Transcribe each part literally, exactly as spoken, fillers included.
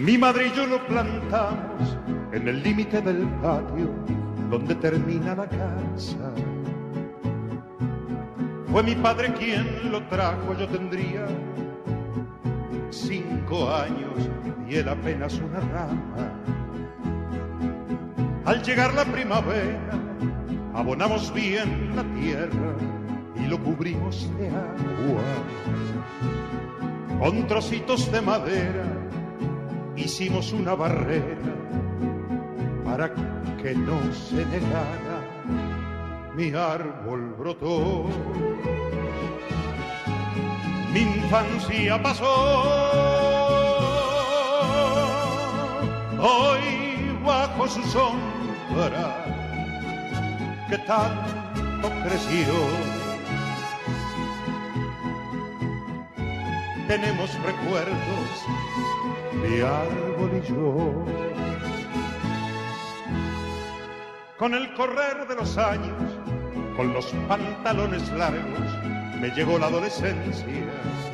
Mi madre y yo lo plantamos en el límite del patio donde termina la casa. Fue mi padre quien lo trajo, yo tendría cinco años y él apenas una rama. Al llegar la primavera, abonamos bien la tierra y lo cubrimos de agua. Con trocitos de madera hicimos una barrera para que no se negara. Mi árbol brotó, mi infancia pasó, hoy bajo su sombra que tanto creció. Tenemos recuerdos, mi árbol y yo. Con el correr de los años, con los pantalones largos, me llegó la adolescencia.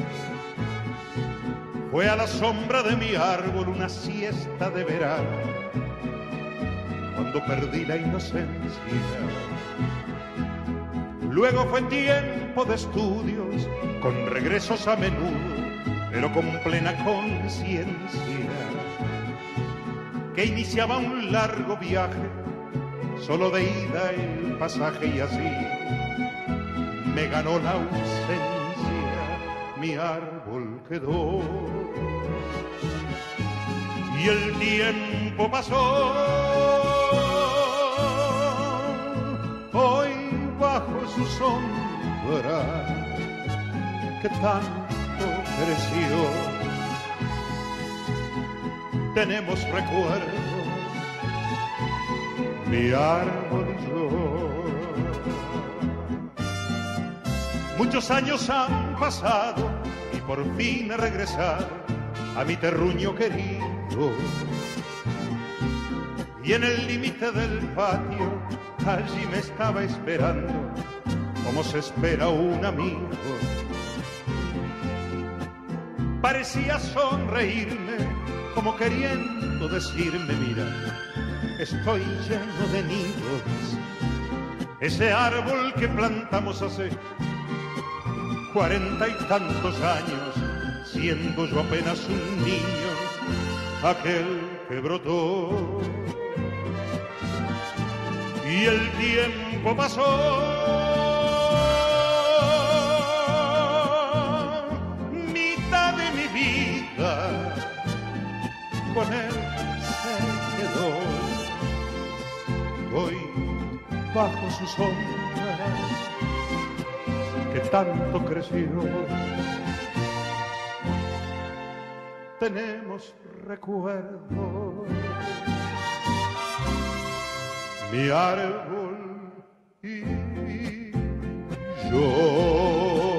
Fue a la sombra de mi árbol una siesta de verano, cuando perdí la inocencia. Luego fue tiempo de estudios, con regresos a menudo, pero con plena conciencia, que iniciaba un largo viaje, solo de ida el pasaje, y así me ganó la ausencia. Mi árbol quedó y el tiempo pasó. Hoy bajo su sombra que tanto creció, tenemos recuerdos, mi árbol y yo. Muchos años han pasado y por fin he regresado a mi terruño querido. Y en el límite del patio allí me estaba esperando, como se espera un amigo. Parecía sonreírme, como queriendo decirme: mira, estoy lleno de nidos. Ese árbol que plantamos hace cuarenta y tantos años, siendo yo apenas un niño, aquel que brotó. Y el tiempo pasó, mitad de mi vida con él se quedó. Hoy bajo su sombra que tanto creció, tenemos recuerdos, mi árbol y yo.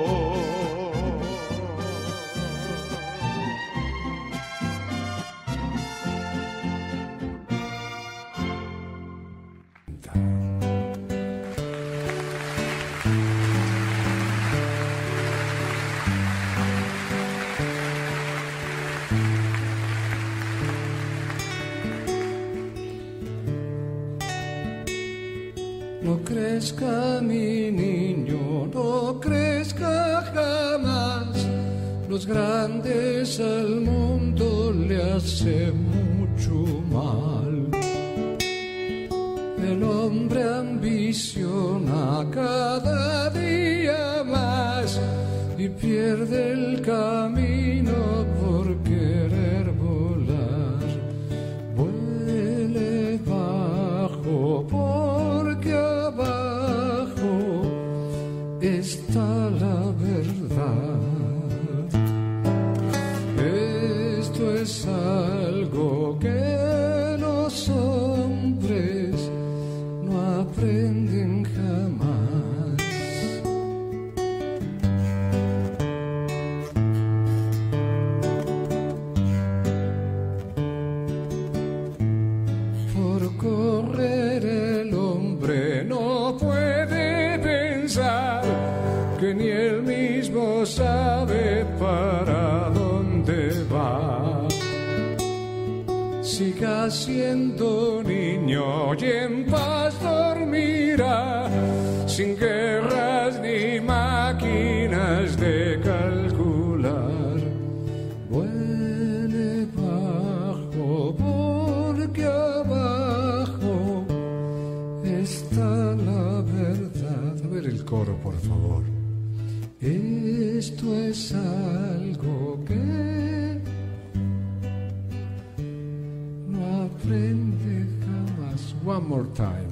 No crezca mi niño, no crezca jamás. Los grandes al mundo le hace mucho mal. El hombre ambiciona cada día más y pierde el camino por querer volar. Vuele bajo porque abajo está la verdad. Esto es algo que los hombres no aprenden jamás. Por correr el hombre no puede pensar que ni él mismo sabe para dónde va. siga siendo niño y en paz dormirá, sin guerras ni máquinas de calcular. Vuele bajo, porque abajo está la verdad. A ver el coro, por favor. Esto es algo que no aprende jamás. One more time.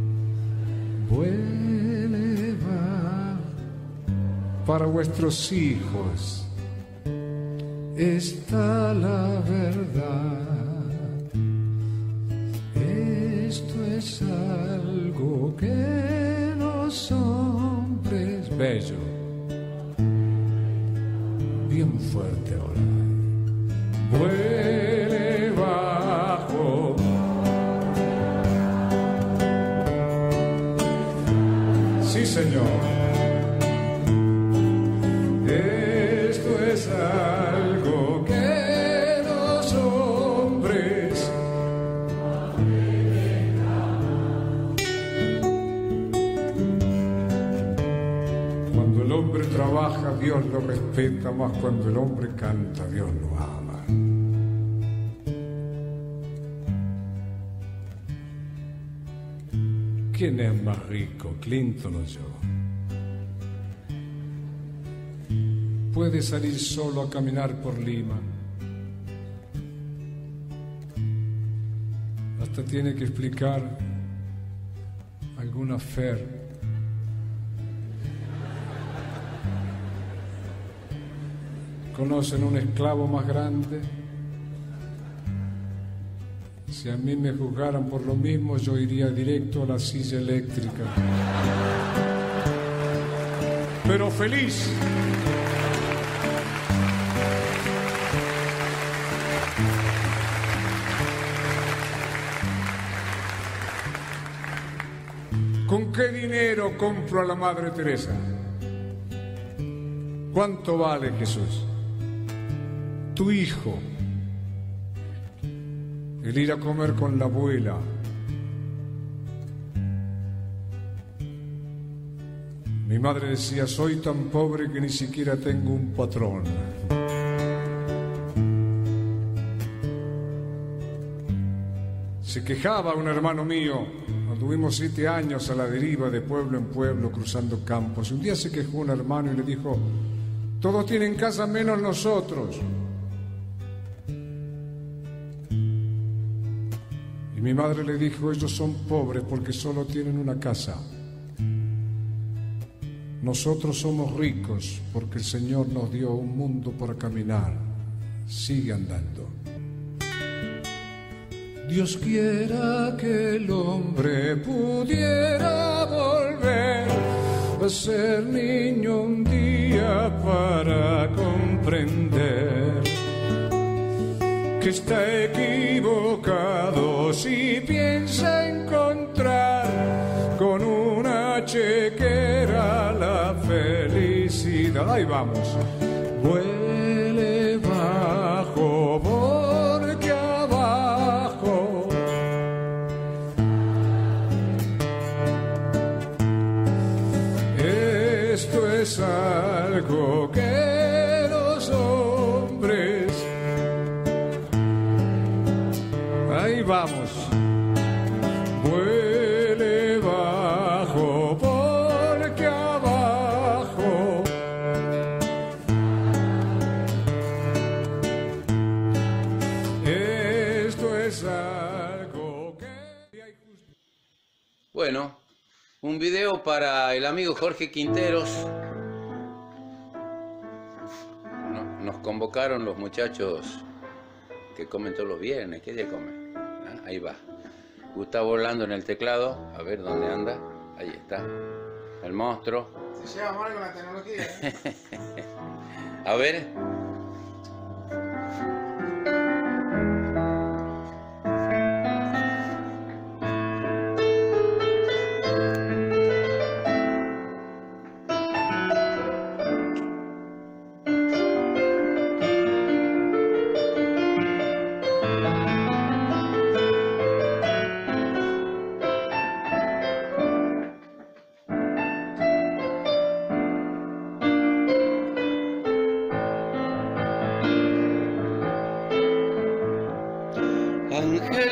Vuele bajo para vuestros hijos. Está la verdad. Esto es algo que los hombres... Bello. Bien fuerte ahora. Vuele bajo. Sí, señor. Esto es algo que los hombres... Cuando el hombre trabaja, Dios lo respeta, más cuando el hombre canta, Dios lo ama. ¿Quién es más rico, Clinton o yo? Puede salir solo a caminar por Lima. Hasta tiene que explicar alguna fer. ¿Conocen un esclavo más grande? Si a mí me juzgaran por lo mismo, yo iría directo a la silla eléctrica. Pero feliz. ¿Con qué dinero compro a la Madre Teresa? ¿Cuánto vale Jesús? Tu hijo, el ir a comer con la abuela, mi madre decía, soy tan pobre que ni siquiera tengo un patrón. Se quejaba un hermano mío, tuvimos siete años a la deriva de pueblo en pueblo cruzando campos. Un día se quejó un hermano y le dijo, todos tienen casa menos nosotros. Y mi madre le dijo, ellos son pobres porque solo tienen una casa. Nosotros somos ricos porque el Señor nos dio un mundo para caminar. Sigue andando. Dios quiera que el hombre pudiera volver a ser niño un día para comprender que está equivocado si piensa encontrar con una chequera la felicidad. Ahí vamos. Vuele bajo, porque abajo esto es algo que los hombres... Ahí vamos. Vuele bajo, porque abajo esto es algo que... Bueno, un video para el amigo Jorge Quinteros. No- Nos convocaron los muchachos que comen todos los viernes. ¿Qué día comen? Ah, ahí va. Gustavo Orlando en el teclado. A ver dónde anda. Ahí está. El monstruo. Se lleva mal con la tecnología, ¿eh? A ver.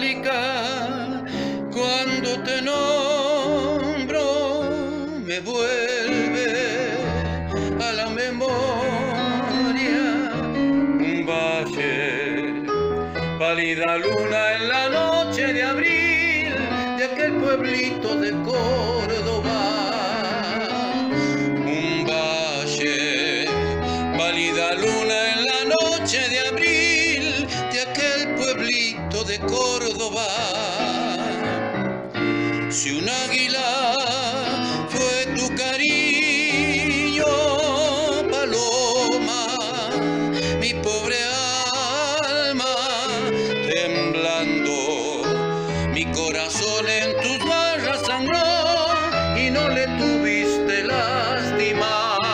explicar. Cuando te nombro me vuelve a la memoria un valle, pálida luna en la noche de abril de aquel pueblito de Córdoba. Un valle, pálida luna en la noche de abril de aquel pueblito de Córdoba. Si un águila fue tu cariño, paloma, mi pobre alma, temblando, mi corazón en tus barras sangró y no le tuviste lástima.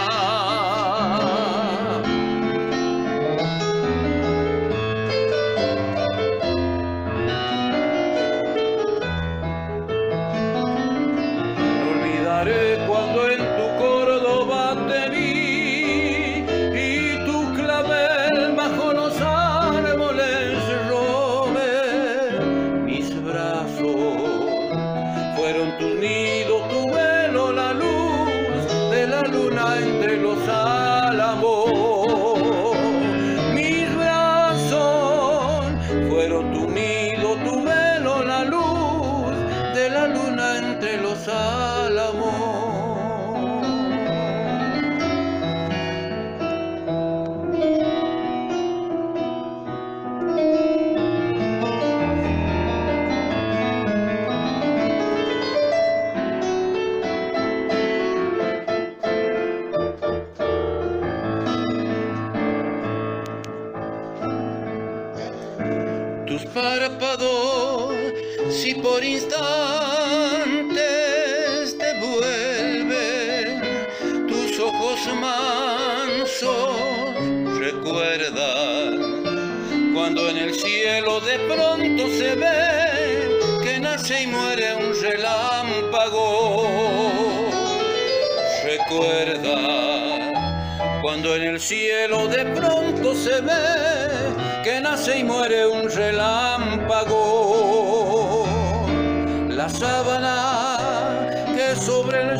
Cuando en tu Córdoba te vi y tu clavel bajo los árboles robé, mis brazos fueron tu nido, tu velo, la luz de la luna entre los álamos. Mis brazos fueron tu nido, tu velo, la luz de la luna entre los álamos. Tus párpados, si por instantes te vuelven, tus ojos mansos recuerdan cuando en el cielo de pronto se ve que nace y muere un relámpago. Recuerda cuando en el cielo de pronto se ve que nace y muere un relámpago. La sábana que sobre el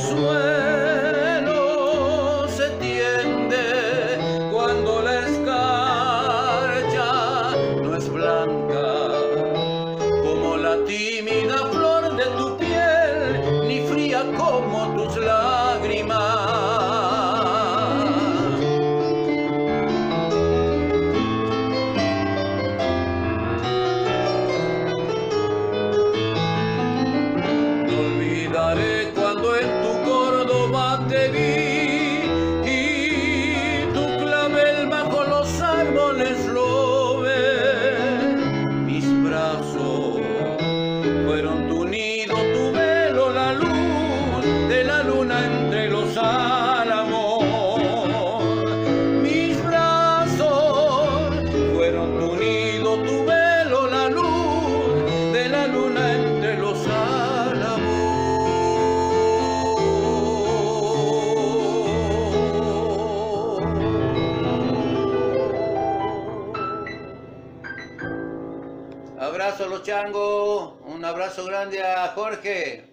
suelo se tiende cuando la escarcha no es blanca como la tímida flor de tu piel, ni fría como tus lágrimas. Cuando en tu Córdoba te vi y tu clavel bajo los árboles robé, mis brazos fueron tu nido, tu velo, la luz de la luna entre los álamos. Mis brazos fueron tu nido, tu velo, la luz de la luna entre los álamos. Abrazo a los changos, un abrazo grande a Jorge.